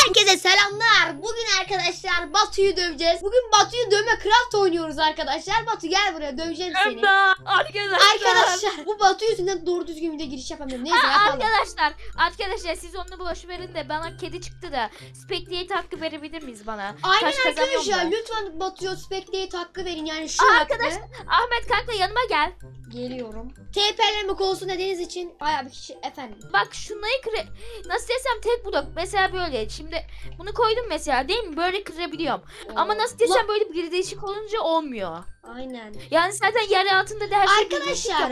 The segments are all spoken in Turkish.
Herkese selamlar. Bugün arkadaşlar Batu'yu döveceğiz. Bugün Batu'yu dövme craft oynuyoruz arkadaşlar. Batu gel buraya, döveceğim seni. Arkadaşlar bu Batu yüzünden doğru düzgün bir de giriş yapamıyorum. Neyse yapalım. Arkadaşlar siz onu boş verin de bana kedi çıktı da Spectate hakkı verebilir miyiz bana? Aynen Taş arkadaşlar da. Lütfen Batu'ya Spectate hakkı verin yani şu Arkadaş Ahmet kanka yanıma gel. Geliyorum. TP'lemek olsun dediğiniz için bayağı bir kişi efendim. Bak şunları nasıl desem tek blok mesela böyle. Şimdi bunu koydum mesela değil mi? Böyle kırabiliyorum. Ama nasıl desem böyle bir değişik olunca olmuyor. Aynen. Yani zaten yer altında da her şey arkadaşlar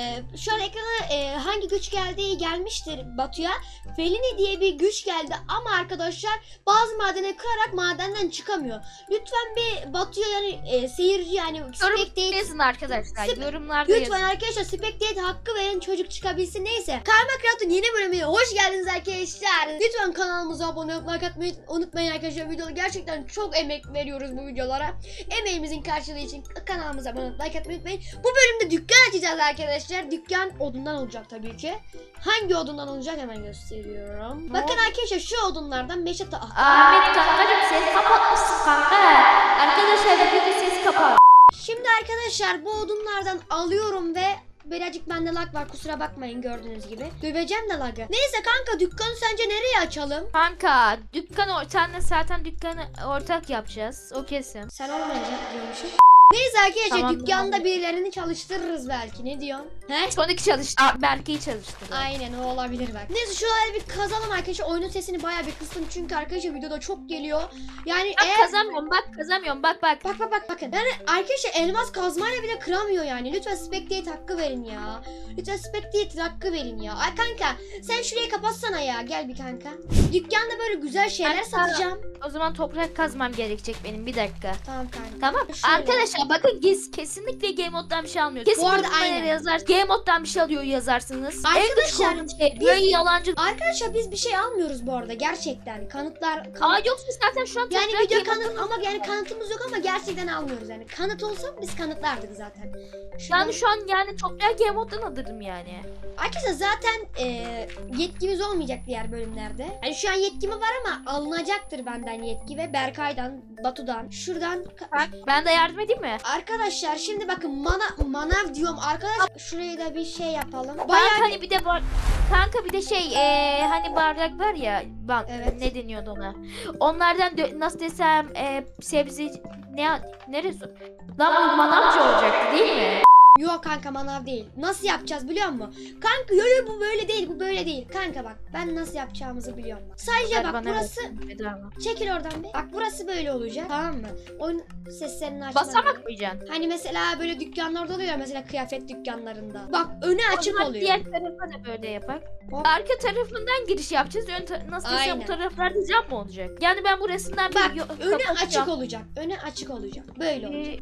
şu an ekrana hangi güç geldiği gelmiştir Batu'ya. Felini diye bir güç geldi ama arkadaşlar bazı madeni kırarak madenden çıkamıyor. Lütfen bir Batu'ya yani seyirci yani Spectate yazın arkadaşlar. Yorumlarda yazın. Lütfen arkadaşlar Spectate hakkı verin, çocuk çıkabilsin. Neyse. Karma Craft'ın yeni bölümüne hoş geldiniz arkadaşlar. Lütfen kanalımıza abone olup like atmayı unutmayın arkadaşlar. Videoda gerçekten çok emek veriyoruz bu videolara. Emeğimizin karşılığı için kanalımıza abone olup like atmayı unutmayın. Bu bölümde dükkan açacağız arkadaşlar. Dükkan odundan olacak tabii ki. Hangi odundan olacak hemen gösteriyorum. Bakın arkadaşlar şu odunlardan meşe Ahmet kankacım ses kapatmışsın kanka. Arkadaşlar bir ses kapat. Şimdi arkadaşlar bu odunlardan alıyorum ve birazcık bende lag var, kusura bakmayın gördüğünüz gibi. Döveceğim de lagı. Neyse kanka dükkanı sence nereye açalım? Kanka senle zaten dükkanı ortak yapacağız. O kesin. Sen olmayacak diyormuşum. Neyse arkadaşlar Tamam, dükkanda tamam. birilerini çalıştırırız belki, ne diyorsun? He? Son iki çalıştı. Berke'yi çalıştırdı. Aynen o olabilir belki. Neyse şuraları bir kazalım arkadaşlar. Oyunun sesini bayağı bir kıstım çünkü arkadaşlar videoda çok geliyor. Yani Bak kazamıyorum bak. Bak bakın. Yani arkadaşlar elmas kazmayla bile kıramıyor yani. Lütfen Spectate hakkı verin ya. Lütfen Spectate hakkı verin ya. Ay kanka sen şurayı kapatsana ya. Gel bir kanka. Dükkanda böyle güzel şeyler satacağım. O zaman toprak kazmam gerekecek benim, bir dakika. Tamam kanka. Tamam. Şöyle. Arkadaşlar bakın kesinlikle Game Mode'dan bir şey almıyor. Kesin Bu arada yorumlara aynen. yazar. Game Mode'dan bir şey alıyor yazarsınız. Arkadaşlar, böyle yalancı. Arkadaşlar biz bir şey almıyoruz bu arada gerçekten. Kanıtlar. Yoksa zaten şu an Yani toprak video Game kanıt Mode'dan- ama yani kanıtımız yok ama gerçekten almıyoruz yani. Kanıt olsa biz kanıtlardık zaten. Yani şu an yani toprak Game Mode'dan alırım yani. Arkadaşlar zaten yetkimiz olmayacak diğer bölümlerde. Yani şu an yetkimi var ama alınacaktır benden yetki ve Berkay'dan, Batu'dan, şuradan. Bak ben de yardım edeyim mi? Arkadaşlar şimdi bakın manav diyorum arkadaşlar. Şuraya da bir şey yapalım. Bayağı hani bir de kanka bir de şey hani bardak var ya bak Evet. ne deniyordu ona? Onlardan nasıl desem sebze neresi? Lan bu manavcı olacaktı değil mi? Yok kanka manav değil. Nasıl yapacağız biliyor musun? Kanka yo bu böyle değil, bu böyle değil. Kanka bak ben nasıl yapacağımızı biliyorum. Sadece Ver bak bana burası bedava. çekil oradan bir. Bak burası böyle olacak, tamam mı? Oyun seslerini açma. Basamak koyacaksın. Hani mesela böyle dükkanlarda oluyor ya, mesela kıyafet dükkanlarında. Bak önü açık Onlar oluyor. diğer tarafa da böyle yapak. Hop. Arka tarafından giriş yapacağız. Nasıl desem Aynen. bu taraflarda cam mı olacak? Yani ben burasından Bak bir önü kapatacağım. açık olacak. Önü açık olacak. Böyle olacak.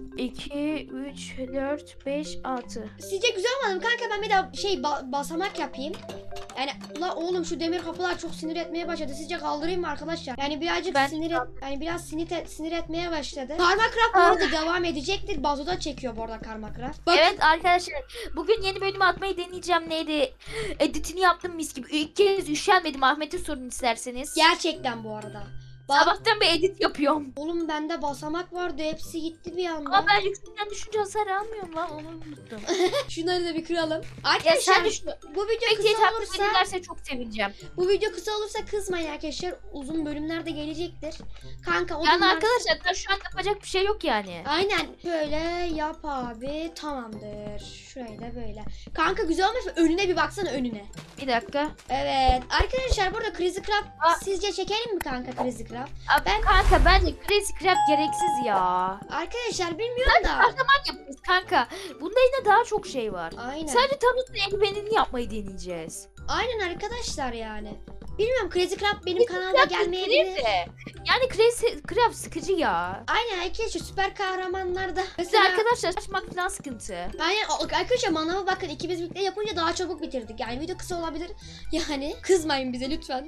2, 3, 4, 5, 6. Sizce güzel olmadı mı kanka? Ben bir daha basamak yapayım. Yani la oğlum şu demir kapılar çok sinir etmeye başladı. Sizce kaldırayım mı arkadaşlar? Yani birazcık biraz sinir etmeye başladı. Karma Craft bu arada devam edecektir. Bazoda çekiyor bu arada Karma Craft. Bak, Evet arkadaşlar bugün yeni bölümü atmayı deneyeceğim. Neydi? Editini yaptım mis gibi. İlk kez üşenmedim. Ahmet'e sorun isterseniz. gerçekten bu arada. Sabahtan bir edit yapıyorum. Oğlum bende basamak vardı. Hepsi gitti bir anda. Ama ben yüksekten düşünce hasar almıyorum lan, onu unuttum. Şunları da bir kıralım. Ya Arkadaşlar sen düşün. bu video Peki kısa olursa ederse çok sevineceğim. bu video kısa olursa kızmayın arkadaşlar. Uzun bölümler de gelecektir. Kanka Yani odunlar... arkadaşlar da şu an yapacak bir şey yok yani. Aynen. Şöyle yap abi. Tamamdır. Şurayı da böyle. Kanka güzel olmuş mu? Önüne bir baksana, önüne. Bir dakika. Evet. Arkadaşlar burada Crazy Crab sizce çekelim mi kanka Crazy Crab? Kanka bence Crazy Crab gereksiz ya. Arkadaşlar bilmiyorum da. Kahraman yapacağız kanka. Bunda yine daha çok şey var. Aynen. Sadece Thanos'un eldivenini yapmayı deneyeceğiz. Aynen arkadaşlar yani. Bilmiyorum, Crazy Crab benim kanalda gelmeyebilir. Yani Crazy Crab sıkıcı ya. Aynen arkadaşlar süper kahramanlarda. Bize arkadaşlar açmak falan sıkıntı. Aynen arkadaşlar manavı bakın ikimiz birlikte yapınca daha çabuk bitirdik. Yani video kısa olabilir. Yani kızmayın bize lütfen.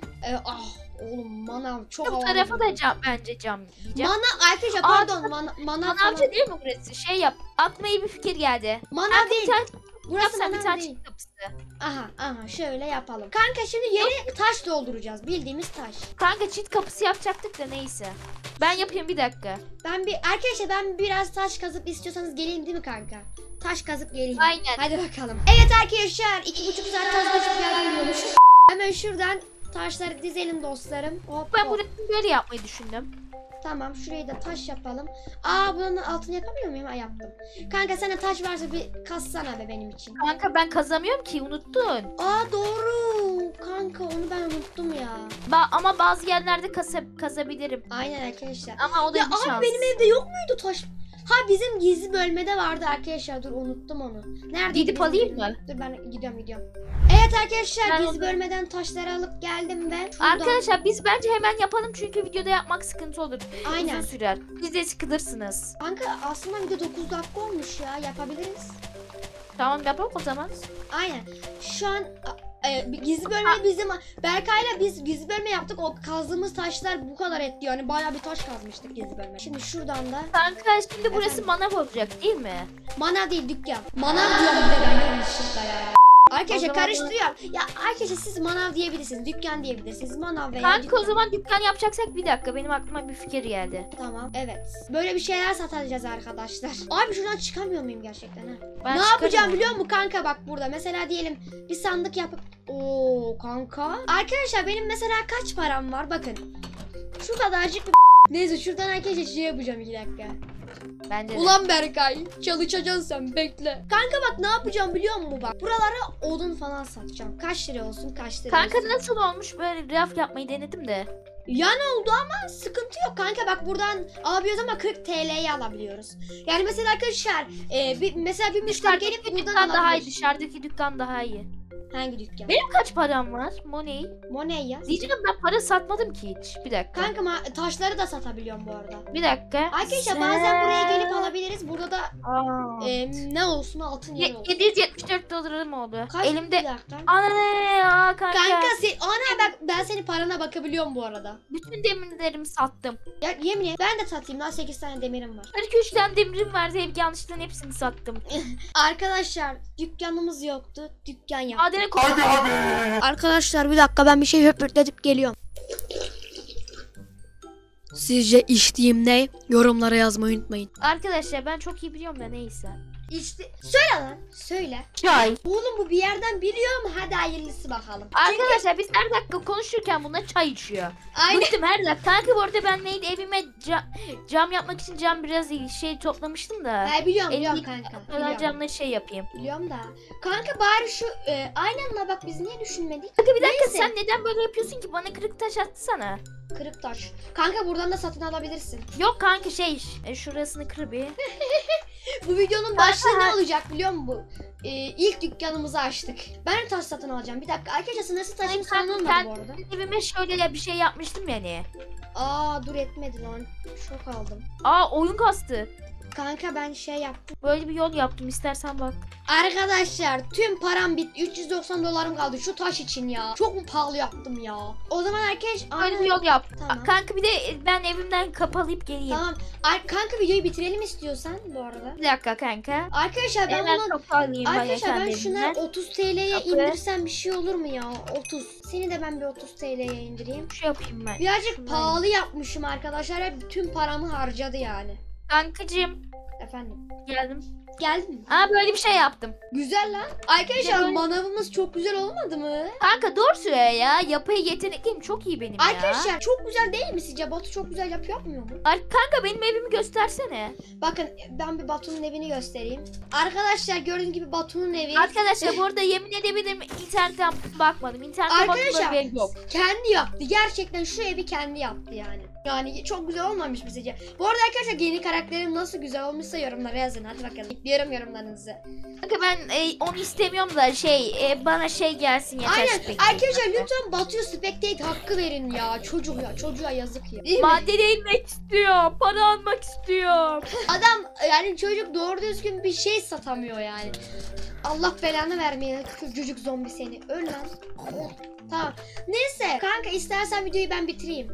Oğlum manav çok havalı. Bu tarafa da bence cam diyeceğim. Arkadaşlar pardon manav Manavcı değil mi burası? Şey yap. Aklıma iyi bir fikir geldi. Manav değil. Burası Yapsan bir manav tane değil. çit kapısı. Aha şöyle yapalım. Kanka şimdi yere taş dolduracağız. Bildiğimiz taş. Kanka çit kapısı yapacaktık da neyse. Ben yapayım bir dakika. Arkadaşlar ben biraz taş kazıp istiyorsanız geleyim değil mi kanka? Taş kazıp geleyim. Aynen. Hadi bakalım. Evet arkadaşlar 2,5 saat taş kazıp gelmiyormuş. Hemen şuradan taşları dizelim dostlarım. Hop Ben hop. burayı böyle yapmayı düşündüm. Tamam şurayı da taş yapalım. Bunun altını yapamıyor muyum? Yaptım. Kanka sana taş varsa bir kazsana be benim için. Kanka ben kazamıyorum ki, unuttun. Doğru. Kanka onu ben unuttum ya. Ama bazı yerlerde kazabilirim. Aynen arkadaşlar. Ama o da Ya bir şans. abi benim evde yok muydu taş? Bizim gizli bölmede vardı arkadaşlar. Dur unuttum onu. Nerede? Gidip alayım mı? Dur ben gidiyorum. Evet arkadaşlar Ben gizli bölmeden taşları alıp geldim ben. Şuradan- Arkadaşlar biz bence hemen yapalım çünkü videoda yapmak sıkıntı olur. Aynen. Uzun sürer. Siz de sıkılırsınız. Kanka aslında video 9 dakika olmuş ya. Yapabiliriz. Tamam yapalım o zaman. Aynen. Şu an bir gizli bölme bizim Berkay'la biz gizli bölme yaptık. O kazdığımız taşlar bu kadar etti yani bayağı bir taş kazmıştık gizli bölme. Şimdi şuradan da Kanka şimdi burası Efendim? manav olacak değil mi? manav değil dükkan. Manav diyorum bir de ben yanlışlıkla ya. Arkadaşlar O zaman- karıştırıyorum. Ya arkadaşlar siz manav diyebilirsiniz. Dükkan diyebilirsiniz. Manav veya Kanka dükkan. o zaman dükkan yapacaksak bir dakika, benim aklıma bir fikir geldi. Tamam evet. Böyle bir şeyler satacağız arkadaşlar. Abi şuradan çıkamıyor muyum gerçekten ha? Ben Ne çıkarım yapacağım onu. biliyor musun kanka bak burada. Mesela diyelim bir sandık yapıp. Oo kanka. Arkadaşlar benim mesela kaç param var bakın. Şu kadarcık bir Neyse şuradan arkadaşlar şey yapacağım 2 dakika. Bence de. Ulan Berkay çalışacaksın sen bekle. Kanka bak ne yapacağım biliyor musun bak. Buralara odun falan satacağım. Kaç lira olsun kaç lira Kanka olsun. nasıl olmuş, böyle raf yapmayı denedim de. Yan oldu ama sıkıntı yok kanka bak buradan alabiliyoruz ama 40 TL'ye alabiliyoruz. Yani mesela arkadaşlar mesela bir müşteri gelip Dışarıdaki buradan dükkan daha iyi, alabilir. dışarıdaki dükkan daha iyi. Hangi dükkan? Benim kaç param var? Money. Money ya. Diyeceğim ben para satmadım ki hiç. Bir dakika. Kanka taşları da satabiliyorum bu arada. Bir dakika. Arkadaşlar bazen buraya gelip alabiliriz. Burada da Aa. ne olsun altın yer olsun. 774 dolarım oldu. Kaç Elimde. bir dakika. Ana ne ya kanka. Ana bak ben senin parana bakabiliyorum bu arada. Bütün demirlerimi sattım. Ya yemin et ben de satayım lan 8 tane demirim var. 43 tane demirim vardı, hep yanlışlıkla hepsini sattım. Arkadaşlar dükkanımız yoktu. Dükkan yaptık. Adene Hadi abi. Arkadaşlar bir dakika ben bir şey höpürtletip geliyorum. Sizce içtiğim ne? Yorumlara yazmayı unutmayın. Arkadaşlar ben çok iyi biliyorum da neyse. İşte söyle lan söyle. Çay. Oğlum bu bir yerden biliyor mu? Hadi hayırlısı bakalım. Arkadaşlar biz her dakika konuşurken bunlar çay içiyor. Aynen. Bıktım her dakika. Kanka bu arada ben neydi, evime cam yapmak için cam biraz şey toplamıştım da. Biliyorum Elli- kanka. Falan Biliyorum. camla şey yapayım. Biliyorum da. Kanka bari şu aynen la bak biz niye düşünmedik? Kanka bir dakika, Neyse. sen neden böyle yapıyorsun ki? Bana kırık taş atsana. Kırık taş. Kanka buradan da satın alabilirsin. Yok kanka şey şurasını kır bir. Bu videonun başlığı ne olacak biliyor musun bu? İlk dükkanımızı açtık. Ben taş satın alacağım. Bir dakika. Arkadaşlar sınırsız taşım Kanka, sanılmadı ben- bu arada. Evime şöyle bir şey yapmıştım yani. Dur etmedi lan. Şok aldım. Oyun kastı. Kanka ben şey yaptım. Böyle bir yol yaptım, istersen bak. Arkadaşlar tüm param bitti. 390 dolarım kaldı şu taş için ya. Çok mu pahalı yaptım ya? O zaman Böyle bir yol yap. Tamam. Kanka bir de ben evimden kapalayıp geleyim. Tamam. Kanka videoyu bitirelim istiyorsan bu arada. Bir dakika kanka. Arkadaşlar ben Hemen bunu toparlayayım Arkadaşlar ben kendi şuna evimden. 30 TL'ye Kapı. indirsem bir şey olur mu ya? 30. Seni de ben bir 30 TL'ye indireyim. Şu yapayım ben. Birazcık Şundan- pahalı yapmışım arkadaşlar. Hep bütün paramı harcadı yani. Kankacığım Efendim. geldim. Geldin mi? Böyle bir şey yaptım. Güzel lan. Arkadaşlar böyle- manavımız çok güzel olmadı mı? Kanka doğru söyle ya. Yapıya yetenekliyim, çok iyi benim ya. Arkadaşlar çok güzel değil mi sizce? Batu çok güzel yapmıyor mu? Kanka benim evimi göstersene. Bakın ben bir Batu'nun evini göstereyim. Arkadaşlar gördüğünüz gibi Batu'nun evi. Arkadaşlar bu arada yemin edebilirim, internetten bakmadım. İnternette baktım, Arkadaşlar böyle bir ev yok. kendi yaptı. Gerçekten şu evi kendi yaptı yani. Yani çok güzel olmamış mı sizce? Bu arada arkadaşlar yeni karakterim nasıl güzel olmuşsa yorumlara yazın. Hadi bakalım. Bekliyorum yorumlarınızı. Kanka ben onu istemiyorum da bana şey gelsin yeter. Aynen. spectate. Arkadaşlar lütfen Batu'ya spectate hakkı verin ya. Çocuğa yazık ya. Değil mi? Madene inmek istiyorum. Para almak istiyorum. Adam yani çocuk doğru düzgün bir şey satamıyor yani. Allah belanı vermeye çocuk zombi seni. Öl lan. Tamam. Neyse kanka istersen videoyu ben bitireyim.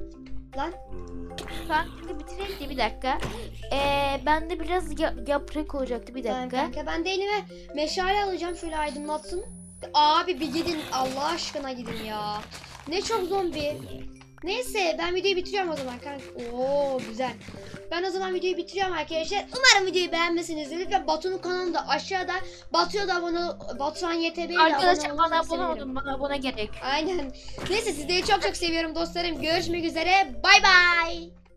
Lan. Kanka bitireyim de bir dakika. Bende biraz yaprak olacaktı bir Tamam dakika. kanka ben de elime meşale alacağım şöyle aydınlatsın. Abi bir gidin Allah aşkına gidin ya. Ne çok zombi. Neyse ben videoyu bitiriyorum o zaman kanka. Oo güzel. Ben o zaman videoyu bitiriyorum arkadaşlar. Umarım videoyu beğenmişsinizdir. Lütfen Batu'nun kanalında aşağıda Batu'ya da Batuhan YTB'ye de Arkadaşlar abone bana olmanızı abone sevinirim. olun, bana abone gerek. Aynen. Neyse sizleri çok çok seviyorum dostlarım. Görüşmek üzere. Bay bay.